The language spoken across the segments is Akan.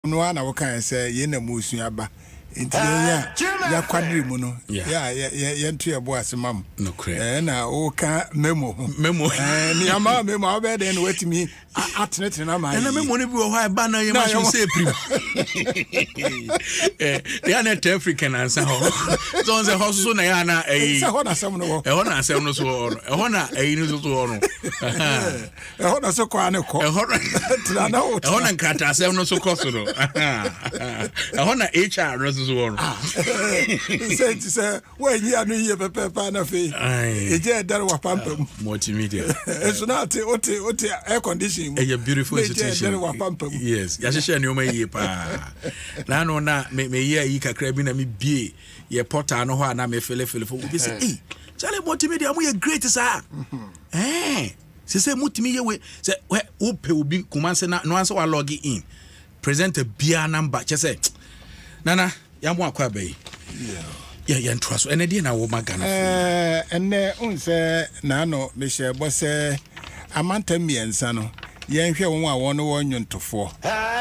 no ana wo kan say ye na musuaba enti ya kwadri mu no ya ntu ebo asemam no cre na o ka memo ni ama memo obe de no watimi atene na ma na memo ne bi wo ha ba na ye ma show say prim they are not African answer so say hoso na ya na say ho na sem no wo ho na sem no so ho ho na ni so ho no ho na so kwa ne ko ho na nkata sem no so ko so no ho na HR no so ho no say when you anu ye pepe na fe eje dar wa pampam multimedia so na ote air condition a beautiful institution yes ya sheshe ni o ma ye pa na no na me ye yi kakra bi na me bie ye portal no ho na me fele fo bi say eh chale multimedia mo ye great sir say multimedia we say wo pe obi kumanse na no answer wa log in present a bia number che say nana ya mo akwa bai ya ntraso ene die na wo magana ene unse na no me she bo se amanta miensa no ye hwe won a won no wonyuntofo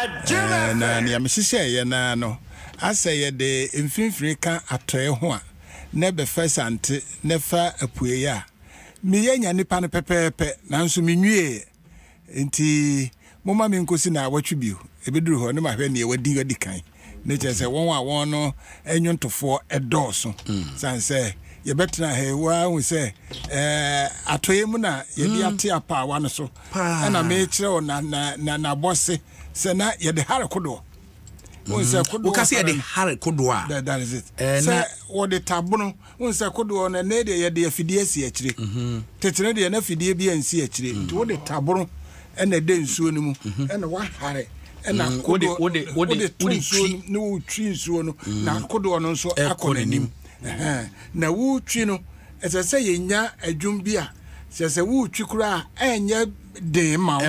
na ne amhihye ye na no asa ye de mfinfiri kan atoe ho a ne be fasante ne fa apue ya me ye nya nipa no pepepe nanso me nwie enti moma me nkosi na awatwibio ebeduru ho ne ma hwe ne wadi kan ne chese won a won no enyuntofo edoso sanse ye betra he wa hu se atoye mu na ye di ate apa wa no so na me kire o na bosse se na ye de hare kodo won se kodo o kasi ye de hare kodo a that is it na wo de tabono won se kodo na ne de ye de afidie si akire tetere de na afidie bi ansi akire nti wo de tabono na de nsuo no mu na wa hare na kodo wo de twi no twi nsuo no na kodo no nso akonanim na wu twi no ese yenya adwum bia se wu twi kura enye de ma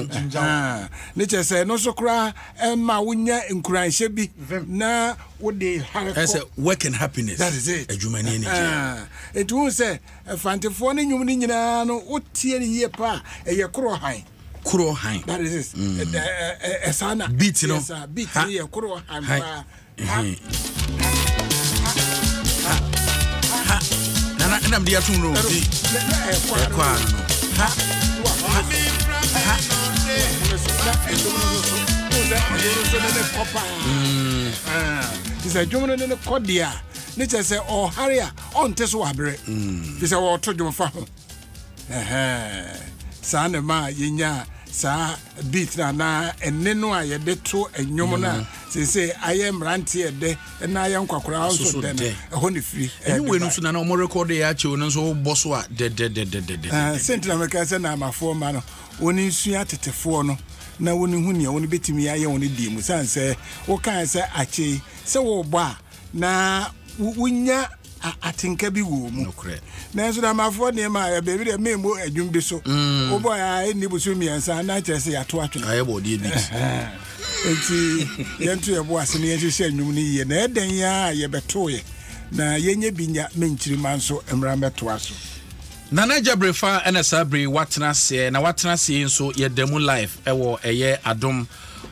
ne chese no so kura ma wunya nkuranhye bi na wo de hare ese work and happiness that is it adwuma ni it won say fantefo ne nyum ni nyina no wo tie ne ye pa eye kuro han that is it esana beat no beat ye kuro han pa na mdia tunu no kwa Isa jomo ne kodia ne chese o haria on teso wabre isa wo to jomo fa ho sa ne ma yenya sa beat na enne no a ye de to enwom na se aye mrantie de na aye nkwakora so de ho ne free anyway no so na o mo record ya che no so boso a de sentra meka se na amafo ma no oni nsua tetefo no na woni hu ne woni betimi aye woni di mu sanse wo kan se ache se wo bo a na wunya atinka bi wo mu na so na amafo ne ma ya bebi de memo adwum bi so wo bo ya ni busu miensa na che se ya to atwe aye bo de bi enti yentu ebo asene yenhye anwum ni ye na eden ya ye betoye na yenye binya menchiri manso emra meto aso Nana Jabrefa and a Sabri watna se na watna se nso ye demo live ewo eye Adom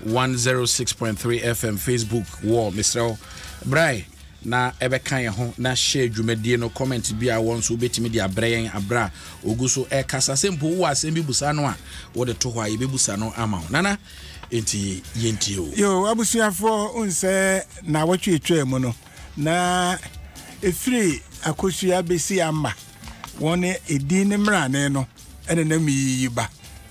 106.3 FM Facebook wall Mr. Brai na ebe kan ye ho na share dwumadie no comment bi a won so betimi dia breyen abra oguso e kasa sempo wo asem bi busa no a wo de to ho a ye bebusa no ama nana enti yenti yo abusuafo unse na watwetwe mu no na efiri akosua besi amba wone edine mrane no ene na miyiba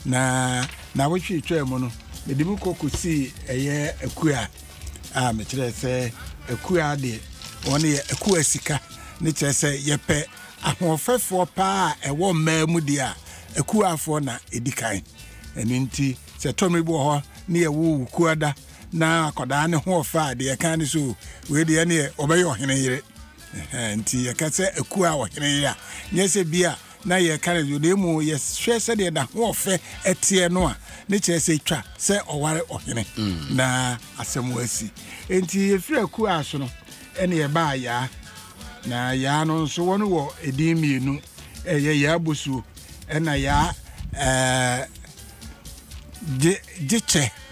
na watwetwe mu no medimu kokosi eye akua a me kire se akua de wone akua sika ne kire se yepe ahofefo pa ewo mamu dia akua afo na edikan eninti se tomi bo ho ne yewu kuada na akoda ne ho fa de kan so we de ne obeyo hene yire nti yakase akua wo hene ya nyese bia na ye kan yo de mu ye hwese de da ho fe etie no a ne chese twa se oware ohene na asemu asi nti efira akua aso no ene ye ba ya na ya no so wono wo edin mienu eye ya bosu ena ya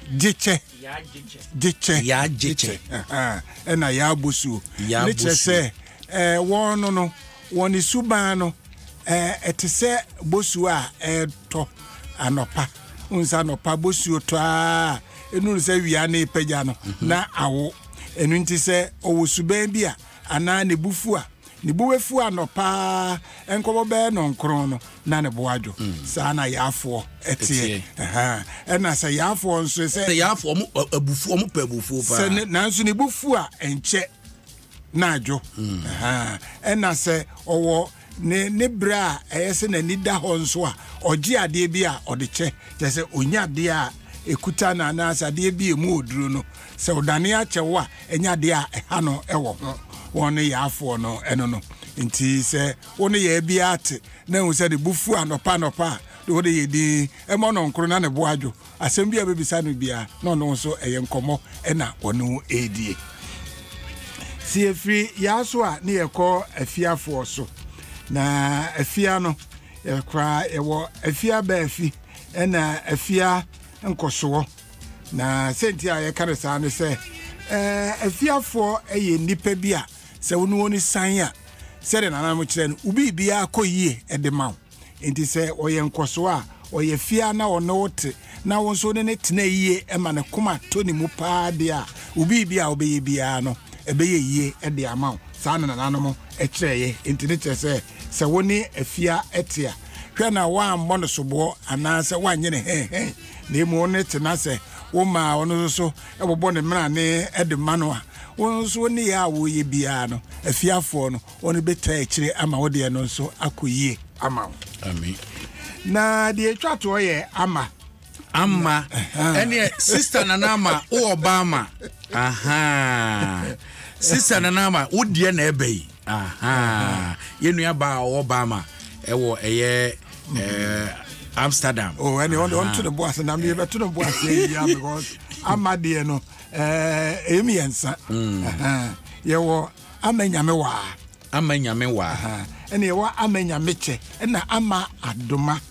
Jiche. Ya jiche. Ena ya bosuo. Ne kyerɛ sɛ wɔn no wɔn suban no ɛte sɛ bosuo a ɛtɔ anopa. Unsa anopa bosuo tɔ a enu sɛ wia ne pagya no na awo. Enu nti sɛ ɔwɔ suban bi a ana ne bufu a ne buwefu anopa enkobo be no nkron no na ne boadwo saa na yafo etie ɛna sɛ yafo nso sɛ yafo mo abufu mo pa abufu pa sɛ nanso ne bufu a enche na adwo ɛna sɛ ɔwɔ ne bra ɛyɛ na ni da hɔ nso a ɔgye ade bi a ɔde kyɛ sɛ onya ade a ekuta na na asade bi emu oduro no sɛ odane akyɛwo a enya ade a ɛha no ɛwɔ ho one yafo no eno no nti se one ye bia ate na hu se de bufu anopa de wo de ye di e mo no nkro na ne boadwo asem bia bebisa no bia no no so eye nkomo e na ono edie si efri yaso a ne yekọ afiafo so na afia no ekra ewo afia ba afi e na afia nkoso na senti a ye kare sa ne se afiafo eye nipa bia se wonu woni san a se de nana mo kire no ubi bia akoyie edema enti se oye nkoso a oye fia na ono wote na wonso ne tena yie e ma ne koma to ni mu pa de a ubi bia obeye bia no ebeye yie e de ama sa na nana mo e kireye enti ne kire se woni afia etia hwe na wa ambo no sobo ana se wanye ne na mu ne tena se wo ma ono so e bobo ne mra ne edema no a wonso ne ya wo ye bia no afiafo no woni beta ekire ama wo de no so akoyie ama amen na de etwato ye ama ene sister nanama o obama sister nanama wo de na ebe yenu ya ba obama ewo eye Amsterdam ene on to the boss na me be to the boss ya because ama de no emiensa yewo amanyame wa ene yewo amanyame che na ama adoma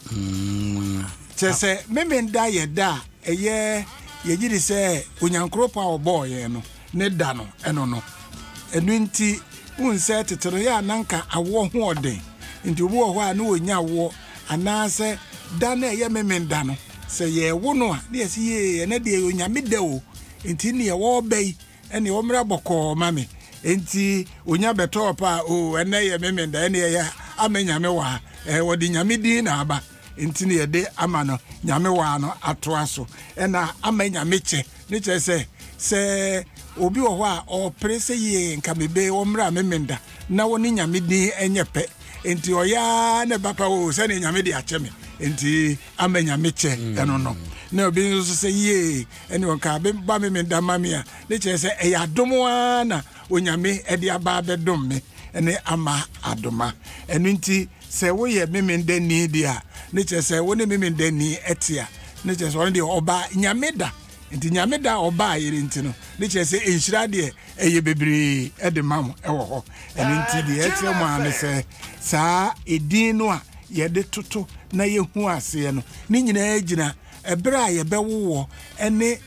chese memenda ye da eye yegiri se onyankropa oboye no ne da no eno no enu nti unse tetero ya nanka awo ho oden nti obo ho a na onya wo anase da na ye memenda no se ye wo no a na yesi ye na de onyame da o enti ne wo bai ene wo mra boko mame enti onya beto pa o ene ye memenda ene ye amanyame wa wo di nyame din na aba enti ne ye de ama no nyame wa no ato aso ena amanyame che ne che se obi wo ho a o prese ye nka mebe wo mra memenda na wo ni nyame din enye pe enti oya ne bapa o se ne nyame de acheme enti amanyame che eno no na obi nso se ye ene wonka be ba me ndamamia ne che se e Adom na onyame e de aba bedom me ene ama adoma enu nti se wo ye me ndani dia ne che se wo ne me ndani etia ne che se wo de oba nyame da nti nyame da oba yiri nti no ne che se enhira de eye bebre e de mam e wo ho enu nti de etia mo ane se saa edin no a ye de toto na ye hu ase no ni nyina agina ebra ye bewo ene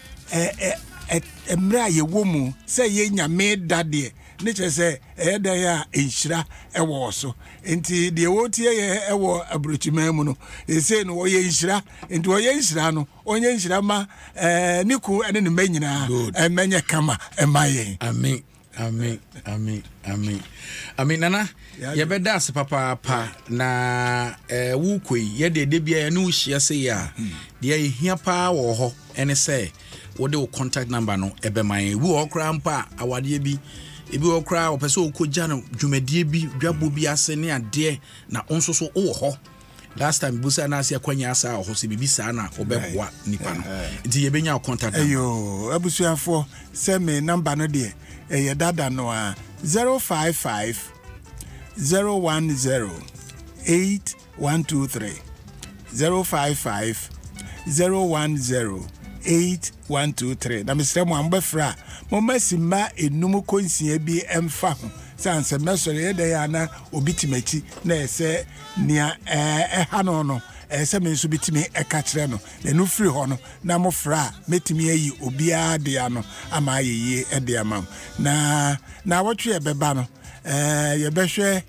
emra ye womu se ye nyame dade ne che se da ya enhira ewo so enti de wotie ye ewo abrochima mu no ese no wo ye enhira enti wo ye enhira no onye enhira ma niku ene ne manyina emenye kama emaye amen nana ye beda ase papa na wukoi ye de bia ne uhia se ya de ye hia pa wo ho ene se wo de wo contact number no ebe man wu okra mpa awade bi ebi okra opese okogya no dwumadie bi dwabo bi ase ne ade na onso so wo ho last time busa na ase akwanya asa ho se bibi sa na obeboa nipa no nti ye benya contact ayo abusuafo se me number no de ye dada no a 055 010 8123 055 010 8123 na Mr. Mwambefra momasima enum konsia bi emfa ho sanse mesore ye de ya na obitimachi na ese nia ehano no se me nso bitimi eka kire no na no free ho no na mo fra metimi ayi obia de ano ama ayeye de amam na wotwe beba no ye behwe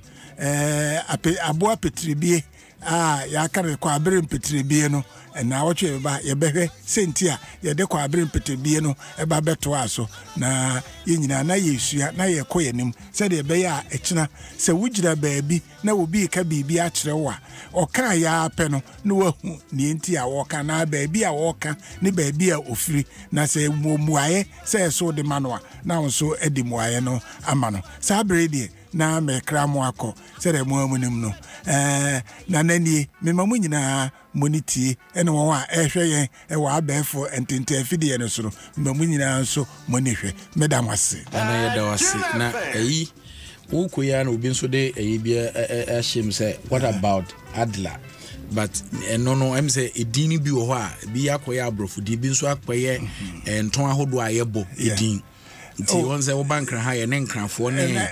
aboa petribie ya kare kwa abere petribie no na wotwe ba ye behwe sentia ye de kwa abere petribie no eba beto aso na ye nyina na yesua na ye koyenim se de be ya ekina se wugira baabi na obi ka bibi a kire wo a oka ya pe no na wahu ne enti a woka na baabi a woka ne baabi a ofiri na se muaye se so de manoa na wonso edi muaye no ama no sa bredi na mekra mo akọ se de mo amunim no na nani memamu nyina moniti ene won a ehwe yen e wa abefo entente afidie no soro memamu nyina nso monihwe medam wase ana ye da wase na eyi ukoya na obi nso de eyi bia ahiem say what about Adler but no em say edini bi wo ho a bi akoya abrofo di bi nso akoye enton ahodo ayebo edin nti won say wo bankra ha ye ne nkranfo ne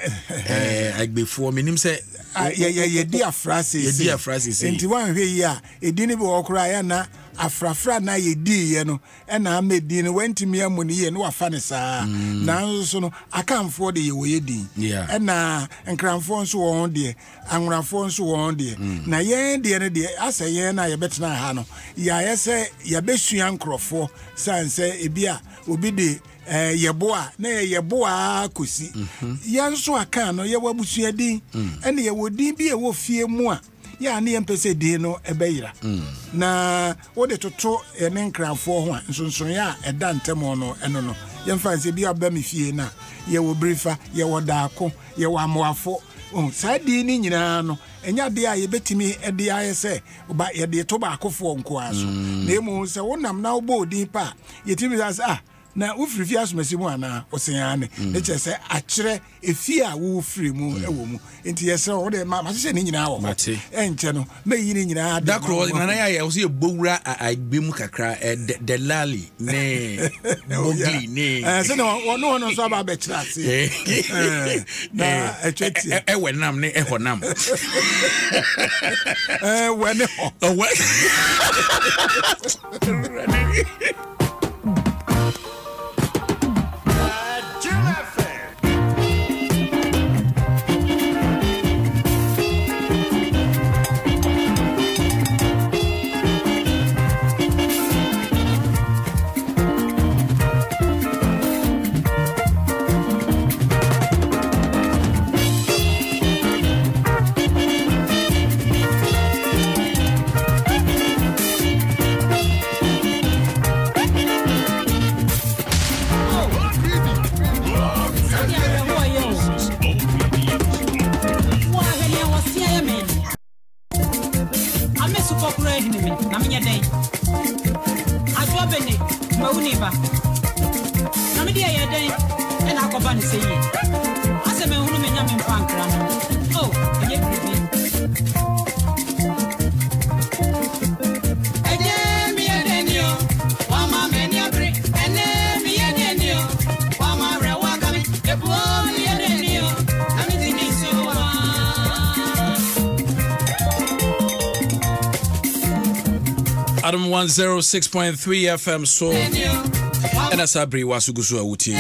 agbefo menim say ye dia phrases nti wan hwe yi a edini bi wo kora ya na afrafra na ye di ye no na amedi no wantimi amu ne ye no wafa ne saa na nso no akamfo de ye wo ye di na nkranfo nso wo de anwrafo nso wo de na ye de ne de asa ye na ye betena ha no ya ye se ye besua nkrofo sanse ebia obi de yeboa na yeboa kosi yanso aka no ye wabusua din ene ye wodin bi e wo fie mu a ya ne yempese din no ebeyira na wo de toto ene nkranfo ho a nsonson ya eda ntemo no eno no yemfa nse bi aba me fie na ye wo brifa ye wo daako ye wo amoafo sa din ni nyina no enya de a ye betimi e de ayese oba ye de to ba akofo nko aso na emu se wonam na wo odin pa ye timi sa na ufrifi asumasimu ana osenyane ne chese akire efi a wo free mu ewo mu enti yese wo de ma hye ne nyina wo enche no me yi ne nyina da kro na ya ye wo se bowura agbemu kakra de lali ne mogli ne se no no so aba be kira ase na etweti wenam ne ehonam wene ho Adom 106.3 FM so ena sabri wasugusu awuti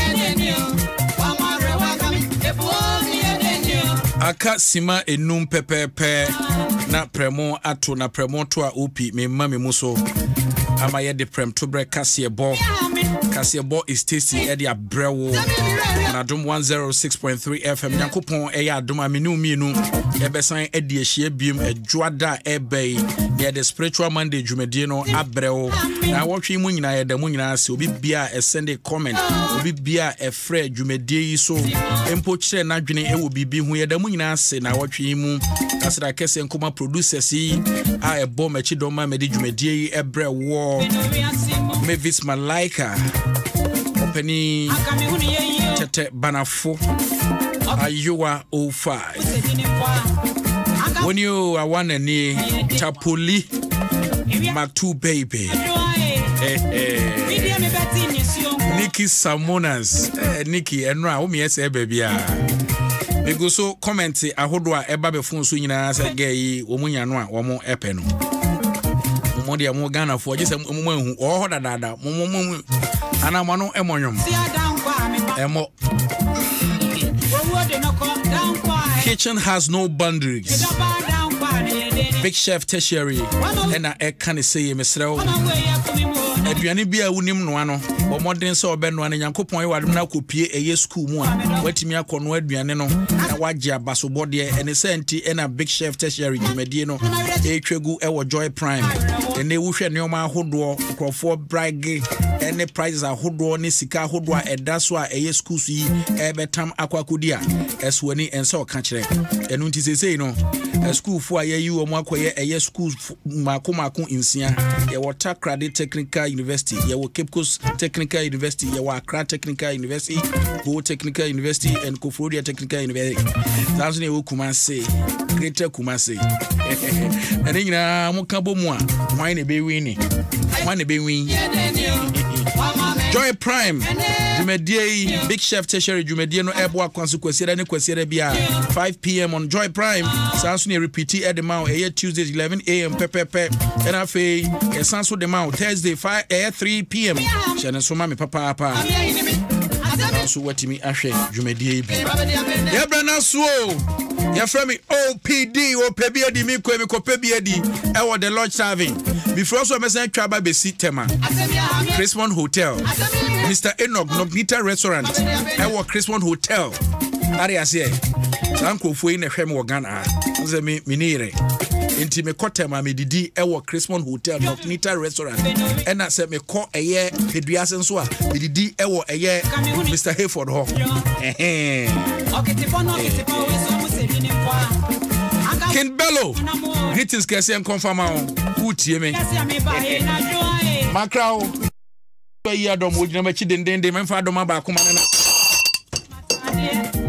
aka sima enum pepepe na premo ato na premo to a opi me mama me so ama ye de prem to bre kasebo is tasty e de abrewo na Adom 106.3 FM yakopon e ya Adom amenu mienu e besan e de ahia biem adwoada e bei ne the spiritual Monday dwumedie no abrewo na wotwe mu nyina ye da mu nyina se obi bia e send a comment obi bia e frɛ dwumedie yi so empo kire na dwene e wo bibi hu ye da mu nyina se na wotwe mu asra kese nkoma producers yi a e bom achi do ma me de dwumedie yi e brewo Mavis Malaika Openi Chete Banafo Ayua 05 when you are one and Tapuli Matu baby Nikki Samonas Nikki Enra Umi ese baby me go so comment ahodo a eba be phone so nyina sa gay wo munya no a wo mo epeno Modia mo Ghana for just a moment or dada momo ana mano emonyom emo. Kitchen has no boundaries. Big Chef Tertiary and I can say mesrel aduane bia wonim no ano bo modern so obeno an Yankopon wadem na kopie eye school mu a watimi akono aduane no na wagye abasobode ene senti ena Big Chef Tertiary dwumadie no etwegu ewo Joy Prime ene wo hwe neoma ahodo krofo brage ene prices ahodo ne sika ahodo a eda so a eye school su yi ebetam akwakodi a eswani ense oka kire enu nti sesei no school fu ayeyi wo mu akoye eye school mako insia ye water credit technical university ye wo Cape Coast Technical University ye wo Accra Technical University Go Technical University and Koforia Technical University that's ne wo Kumasi Greater Kumasi ene nyina mo ka bomu a wan ne be win Joy Prime Jumedie Big Chef Tertiary Jumedie no ebo akwanso kwasiera ne kwasiera bia 5 p.m. on Joy Prime sanso ne repeat at the mount Tuesdays 11 a.m. pepepe and afi sanso the mount Thursday 3 p.m. Shana so mama papa so watimi ahwe Jumedie bi ya brana so ya from OPD opebia di mi kopebia di e wo the lodge serving before so mesen twaba besi tema Chrismon Hotel Mr. Enoch Nognita Restaurant e wo Chrismon Hotel ari ase sanko fo ina hwem wo Ghana nze mi nire enti me kotema me didi e wo Chrismon Hotel Nognita Restaurant ena se me ko eye peduase nso a me didi e wo eye Mr. Hayford ho Ken Bello greetings kese en confirm on utie me Macrao Adom 106.3 memfa Adom aba akoma na